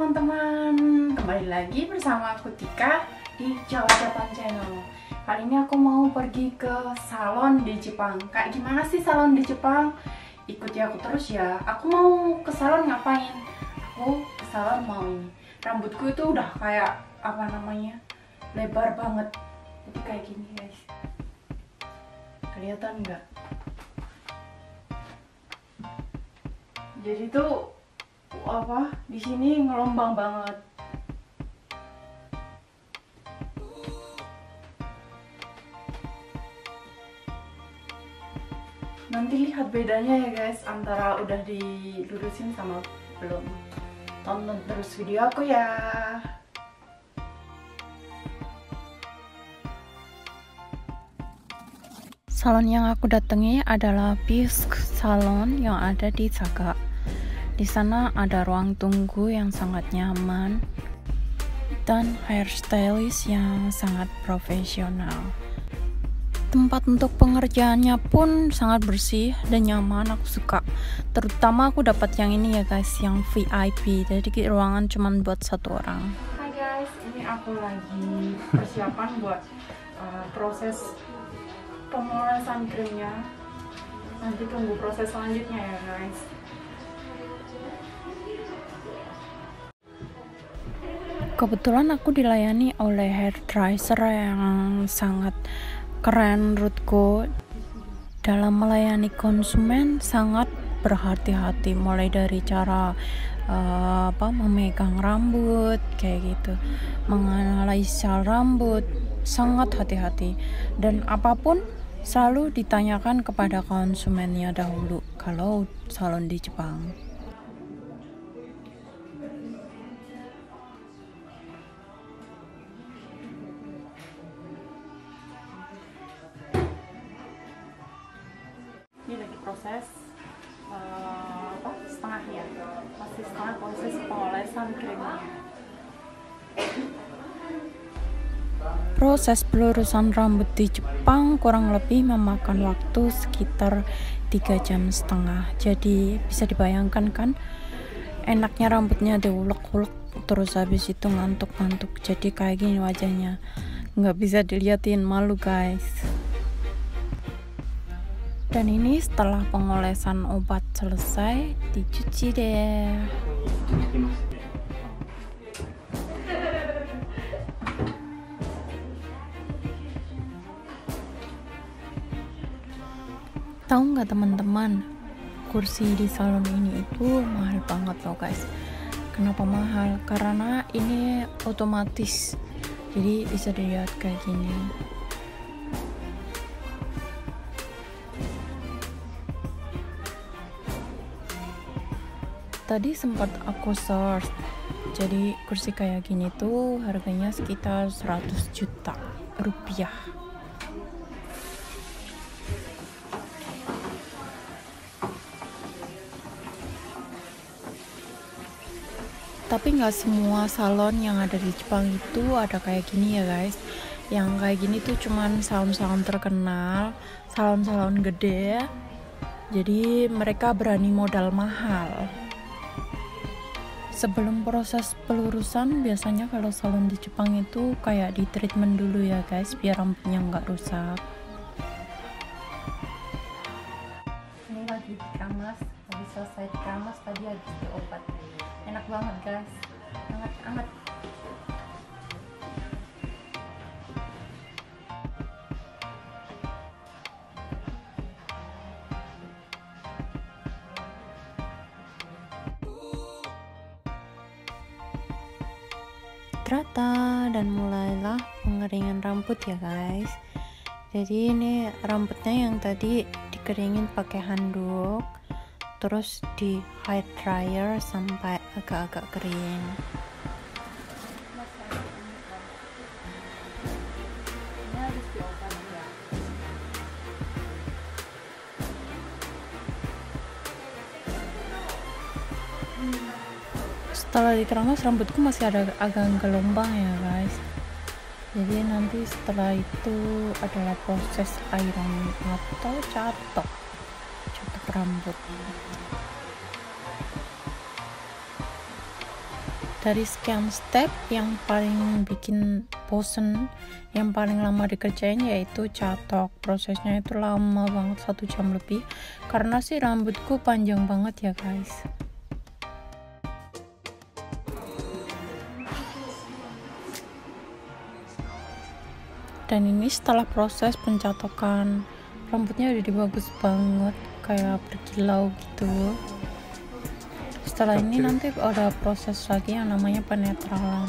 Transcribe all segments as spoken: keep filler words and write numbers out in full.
teman-teman, kembali lagi bersama aku Tika di Jawa Japan Channel. Kali ini aku mau pergi ke salon di Jepang. Kayak gimana sih salon di Jepang? Ikuti aku terus ya. Aku mau ke salon ngapain? Aku ke salon mau ini. Rambutku itu udah kayak apa namanya? Lebar banget. Jadi kayak gini guys. Kelihatan nggak? Jadi tuh apa di sini ngelombang banget. Nanti lihat bedanya ya guys antara udah dilurusin sama belum. Tonton terus video aku ya. Salon yang aku datangi adalah Bisque Salon yang ada di Saga. Di sana ada ruang tunggu yang sangat nyaman dan hairstylist yang sangat profesional. Tempat untuk pengerjaannya pun sangat bersih dan nyaman, aku suka. Terutama aku dapat yang ini ya guys, yang V I P. Jadi ruangan cuma buat satu orang. Hai guys, ini aku lagi persiapan buat uh, proses pemolesan krimnya. Nanti tunggu proses selanjutnya ya guys. Kebetulan aku dilayani oleh hairdresser yang sangat keren menurutku. Dalam melayani konsumen sangat berhati-hati, mulai dari cara uh, apa memegang rambut kayak gitu, menganalisa rambut, sangat hati-hati, dan apapun selalu ditanyakan kepada konsumennya dahulu kalau salon di Jepang. Ini lagi proses uh, apa setengah ya, masih setengah proses pengolesan krimnya. Proses pelurusan rambut di Jepang kurang lebih memakan waktu sekitar tiga jam setengah. Jadi bisa dibayangkan kan, enaknya rambutnya diulek-ulek terus habis itu ngantuk-ngantuk. Jadi kayak gini wajahnya, nggak bisa diliatin, malu guys. Dan ini setelah pengolesan obat selesai, dicuci deh. Tahu nggak teman-teman, kursi di salon ini itu mahal banget loh guys. Kenapa mahal? Karena ini otomatis, jadi bisa dilihat kayak gini. Tadi sempat aku search, jadi kursi kayak gini tuh harganya sekitar seratus juta rupiah. Tapi nggak semua salon yang ada di Jepang itu ada kayak gini ya guys. Yang kayak gini tuh cuman salon-salon terkenal, salon-salon gede. Jadi mereka berani modal mahal. Sebelum proses pelurusan, biasanya kalau salon di Jepang itu kayak di treatment dulu ya guys, biar rambutnya nggak rusak. Ini lagi dikamas, habis selesai dikamas tadi habis diobat. Enak banget guys, hangat-hangat. Rata dan mulailah pengeringan rambut ya guys. Jadi ini rambutnya yang tadi dikeringin pakai handuk, terus di hair dryer sampai agak-agak kering. Setelah dikeramas rambutku masih ada agak gelombang ya guys. Jadi nanti setelah itu adalah proses iron atau catok catok rambut. dari sekian step, yang paling bikin bosen, yang paling lama dikerjain yaitu catok. Prosesnya itu lama banget, satu jam lebih, karena sih rambutku panjang banget ya guys. Dan ini setelah proses pencatokan, rambutnya udah bagus banget, kayak berkilau gitu. Setelah ini nanti ada proses lagi yang namanya penetralan.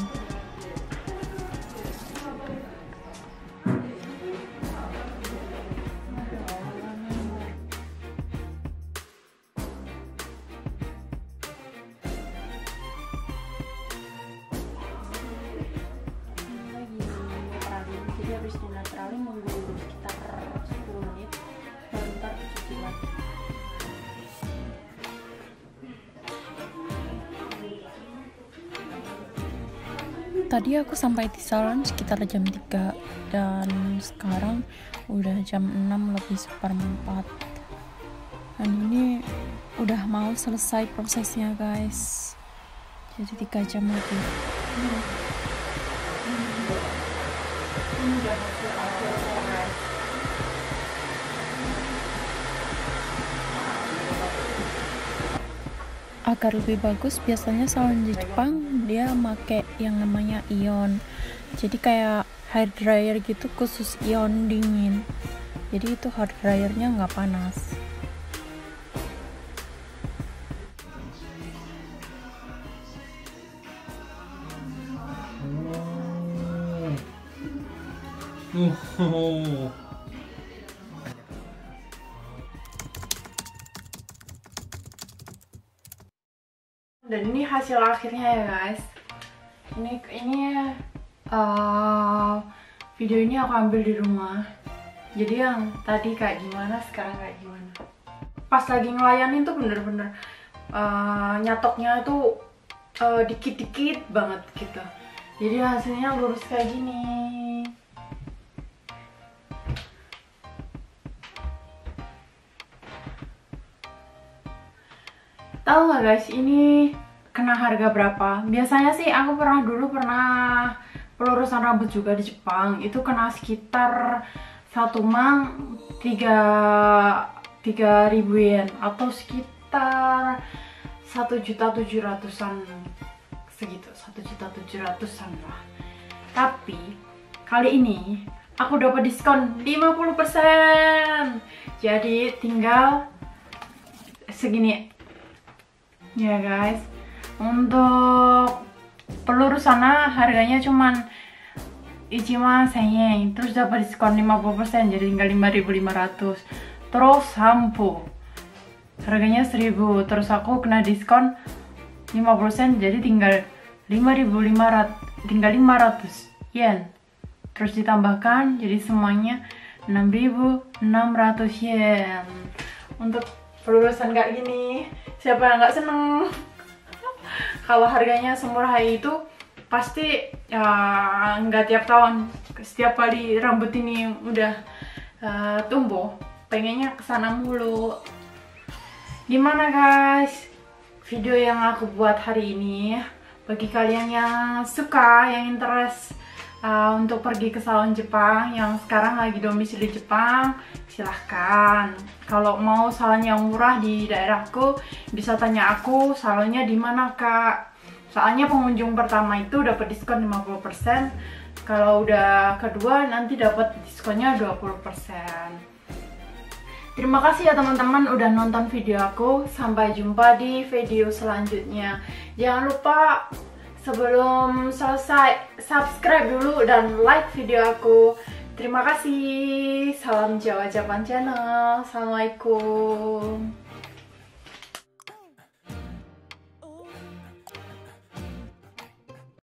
Jadi habis dinetralin nunggu sekitar sepuluh menit, baru ntar dicuci lagi. Tadi aku sampai di salon sekitar jam tiga, dan sekarang udah jam enam lebih seperempat, dan ini udah mau selesai prosesnya guys, jadi tiga jam lagi. Agar lebih bagus, biasanya salon di Jepang dia make yang namanya ion, jadi kayak hair dryer gitu khusus ion dingin, jadi itu hair dryernya nggak panas. Oh. Dan ini hasil akhirnya ya guys. Ini ini uh, video ini aku ambil di rumah. Jadi yang tadi kayak gimana, sekarang kayak gimana. Pas lagi ngelayanin tuh bener-bener uh, nyatoknya tuh uh, dikit-dikit banget gitu. Jadi hasilnya lurus kayak gini. Tahu nggak guys, ini kena harga berapa? Biasanya sih aku pernah dulu pernah pelurusan rambut juga di Jepang, itu kena sekitar satu mang tiga tiga ribu yen atau sekitar satu juta tujuh ratusan segitu, satu juta tujuh ratusan lah. Tapi kali ini aku dapat diskon lima puluh persen, jadi tinggal segini ya guys. Untuk pelurus sana harganya cuman ichiman sen, terus dapat diskon lima puluh persen jadi tinggal lima ribu lima ratus. Terus sampo harganya seribu, terus aku kena diskon lima puluh persen jadi tinggal lima ribu lima ratus, tinggal lima ratus yen. Terus ditambahkan jadi semuanya enam ribu enam ratus yen. Untuk pelurusan kayak gini, siapa yang nggak seneng? Kalau harganya semurah itu pasti ya nggak tiap tahun, setiap kali rambut ini udah uh, tumbuh pengennya kesana mulu. Gimana guys video yang aku buat hari ini? Bagi kalian yang suka, yang interest uh, untuk pergi ke salon Jepang, yang sekarang lagi domisili Jepang, silahkan. Kalau mau salon yang murah di daerahku, bisa tanya aku salonnya di mana kak. Soalnya pengunjung pertama itu dapat diskon lima puluh persen, kalau udah kedua nanti dapat diskonnya dua puluh persen. Terima kasih ya teman-teman udah nonton video aku. Sampai jumpa di video selanjutnya. Jangan lupa sebelum selesai subscribe dulu dan like video aku. Terima kasih. Salam Jawa Japan Channel. Assalamualaikum.